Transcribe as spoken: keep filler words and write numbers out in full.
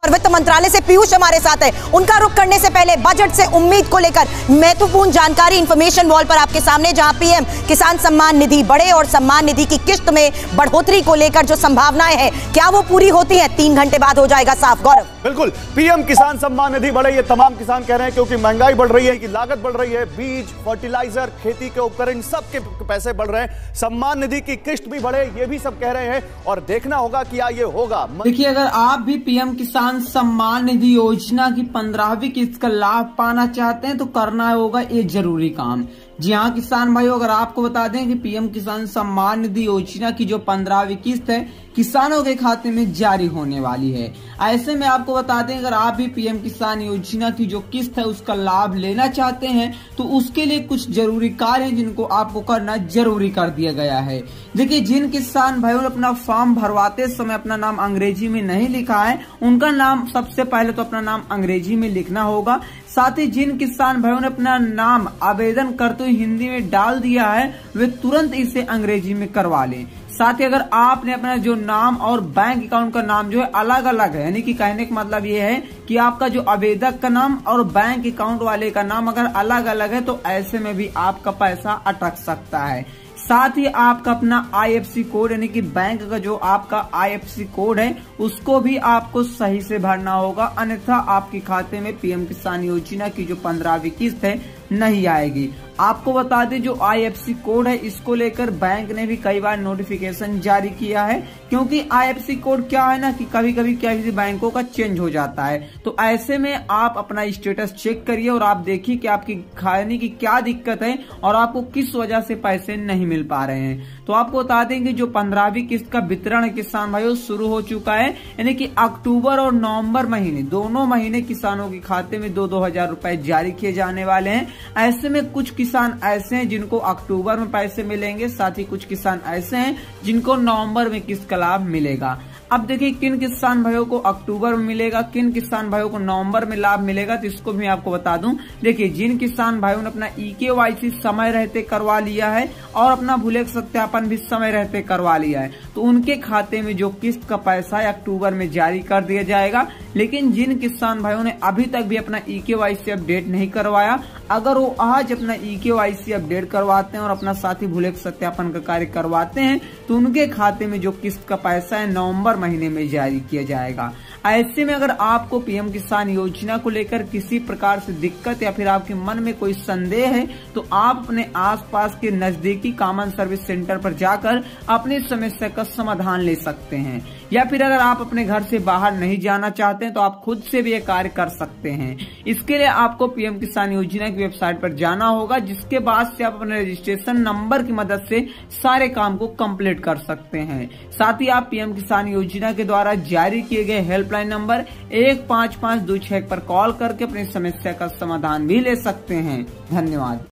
वित्त मंत्रालय से पीयूष हमारे साथ है। उनका रुख करने से पहले बजट से उम्मीद को लेकर महत्वपूर्ण जानकारी इंफॉर्मेशन वॉल पर आपके सामने, जहां पीएम किसान सम्मान निधि बढ़े और सम्मान निधि की किस्त में बढ़ोतरी को लेकर जो संभावनाएं हैं, क्या वो पूरी होती हैं? तीन घंटे बाद हो जाएगा साफ। गौरव, बिल्कुल, पीएम किसान सम्मान निधि बढ़े, ये तमाम किसान कह रहे हैं क्योंकि महंगाई बढ़ रही है, कि लागत बढ़ रही है, बीज, फर्टिलाइजर, खेती के उपकरण, सबके पैसे बढ़ रहे हैं। सम्मान निधि की किस्त भी बढ़े, ये भी सब कह रहे हैं और देखना होगा क्या ये होगा। देखिए, अगर आप भी पीएम किसान सम्मान निधि योजना की पंद्रहवीं किस्त का लाभ पाना चाहते हैं तो करना होगा ये जरूरी काम। जी हाँ किसान भाइयों, अगर आपको बता दें कि पीएम किसान सम्मान निधि योजना की जो पंद्रहवीं किस्त है किसानों के खाते में जारी होने वाली है। ऐसे में आपको बता दें, अगर आप भी पीएम किसान योजना की जो किस्त है उसका लाभ लेना चाहते हैं तो उसके लिए कुछ जरूरी कार्य हैं जिनको आपको करना जरूरी कर दिया गया है। देखिए, जिन किसान भाइयों ने अपना फॉर्म भरवाते समय अपना नाम अंग्रेजी में नहीं लिखा है, उनका नाम सबसे पहले तो अपना नाम अंग्रेजी में लिखना होगा। साथ ही जिन किसान भाइयों ने अपना नाम आवेदन करते हुए हिंदी में डाल दिया है, वे तुरंत इसे अंग्रेजी में करवा लें। साथ ही अगर आपने अपना जो नाम और बैंक अकाउंट का नाम जो है अलग अलग है, यानी कि कहने का मतलब ये है कि आपका जो आवेदक का नाम और बैंक अकाउंट वाले का नाम अगर अलग अलग है तो ऐसे में भी आपका पैसा अटक सकता है। साथ ही आपका अपना आईएफएससी कोड, यानी कि बैंक का जो आपका आईएफएससी कोड है उसको भी आपको सही से भरना होगा, अन्यथा आपके खाते में पीएम किसान योजना की जो पंद्रहवीं किस्त है नहीं आएगी। आपको बता दें, जो आईएफएससी कोड है इसको लेकर बैंक ने भी कई बार नोटिफिकेशन जारी किया है, क्योंकि आईएफएससी कोड क्या है ना कि कभी कभी क्या किसी बैंकों का चेंज हो जाता है। तो ऐसे में आप अपना स्टेटस चेक करिए और आप देखिए कि आपकी खाने की क्या दिक्कत है और आपको किस वजह से पैसे नहीं मिल पा रहे हैं। तो आपको बता दें कि जो पंद्रहवीं किस्त का वितरण किसान भाइयों शुरू हो चुका है, यानी कि अक्टूबर और नवंबर महीने दोनों महीने किसानों के खाते में दो दो हजार रुपए जारी किए जाने वाले हैं। ऐसे में कुछ किसान ऐसे हैं जिनको अक्टूबर में पैसे मिलेंगे, साथ ही कुछ किसान ऐसे हैं जिनको नवंबर में किस्त का लाभ मिलेगा। अब देखिए, किन किसान भाइयों को अक्टूबर में मिलेगा, किन किसान भाइयों को नवंबर में लाभ मिलेगा, तो इसको भी आपको बता दूं। देखिए, जिन किसान भाइयों ने अपना ई के वाई सी समय रहते करवा लिया है और अपना भूलेख सत्यापन भी समय रहते करवा लिया है, तो उनके खाते में जो किस्त का पैसा है अक्टूबर में जारी कर दिया जाएगा। लेकिन जिन किसान भाइयों ने अभी तक भी अपना ई के वाई सी अपडेट नहीं करवाया, अगर वो आज अपना ई के वाई सी अपडेट करवाते हैं और अपना साथी भूलेख सत्यापन का कार्य करवाते हैं तो उनके खाते में जो किस्त का पैसा है नवंबर महीने में जारी किया जाएगा। ऐसे में अगर आपको पीएम किसान योजना को लेकर किसी प्रकार से दिक्कत या फिर आपके मन में कोई संदेह है तो आप अपने आसपास के नजदीकी कॉमन सर्विस सेंटर पर जाकर अपनी समस्या का समाधान ले सकते हैं। या फिर अगर आप अपने घर से बाहर नहीं जाना चाहते हैं तो आप खुद से भी ये कार्य कर सकते हैं। इसके लिए आपको पीएम किसान योजना की वेबसाइट पर जाना होगा, जिसके बाद से आप अपने रजिस्ट्रेशन नंबर की मदद से सारे काम को कंप्लीट कर सकते हैं। साथ ही आप पीएम किसान योजना के द्वारा जारी किए गए हेल्पलाइन नंबर एक पाँच पाँच दो छह पर कॉल करके अपनी समस्या का समाधान भी ले सकते हैं। धन्यवाद।